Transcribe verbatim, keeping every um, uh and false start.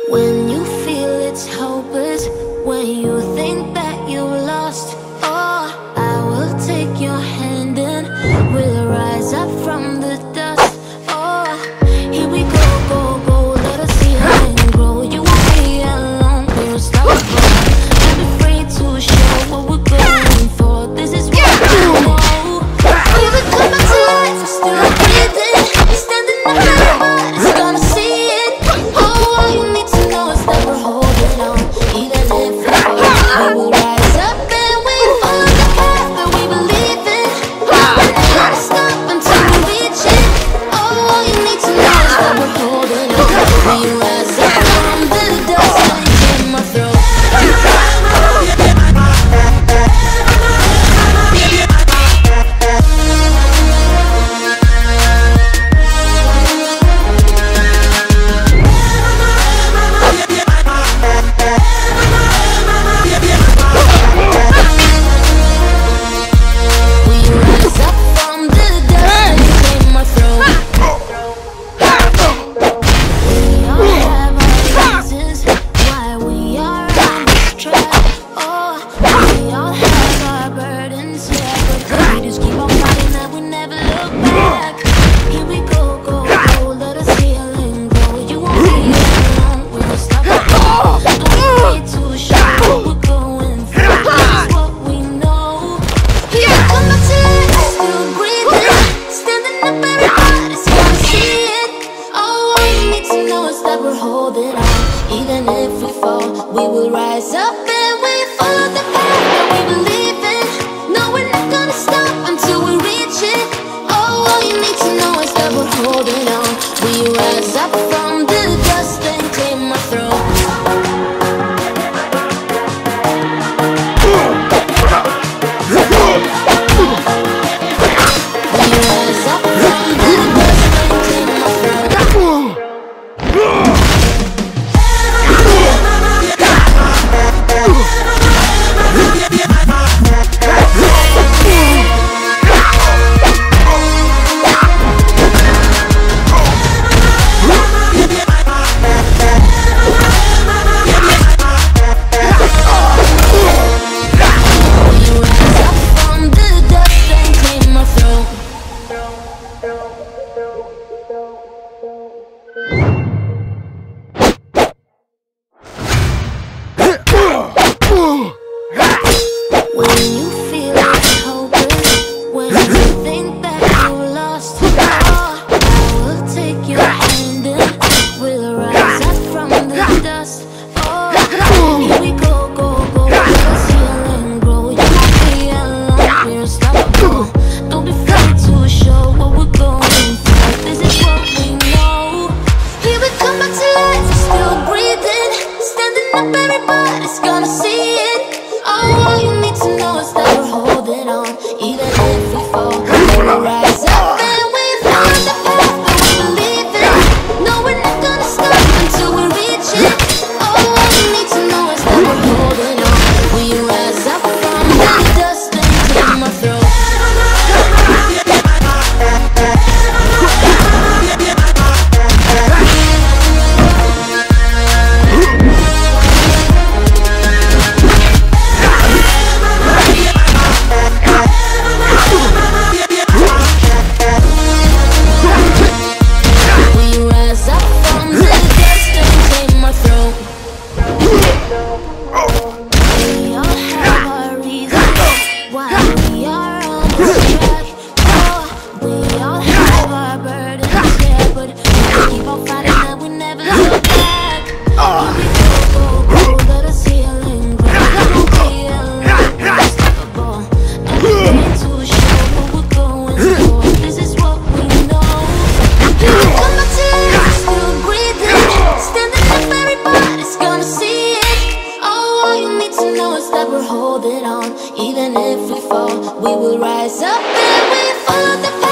When you feel it's hopeless, when you think that you lost, oh, I will take your hand and we'll rise up from the dust. Oh, here we go, go, go, let us see how and grow. You won't be alone, we're unstoppable. Don't be afraid to show what we're going for. This is what we know. We will come back to life, we're still breathing. Standing up, everybody's gonna see it. Oh, all you need to know is that we're holding on. Even if we fall, we will rise up and we follow the path that we believe in. We're not gonna stop until we reach it. Oh, all you need to know is that we're holding on. We rise up from the dust and clear my throat. Even if we fall, we will rise up and we follow the path that we believe in. No, we're not gonna stop until we reach it. Oh, all you need to know is that we're holding on. We rise up from the dust and clear my throat. We rise up from the dust and clear my throat. When you feel it's hopeless, when you think that you lost, oh, I will take your hand and we'll rise up from the dust. Oh, here we go, go, go, let us heal and grow. You won't be alone, we're unstoppable. Don't be afraid to show what we're going for. This is what we know. Here we come back to life, we're still breathing. Standing up, everybody's gonna see it. Oh, all you need to know is that we're holding on. Even if we fall, we will rise up and we follow the path that we believe in. No, we're not gonna stop until we reach it. Oh, all you need to know is that we're holding on. We rise up from the dust and clear my throat. Even if we fall, we will rise up and we follow the path.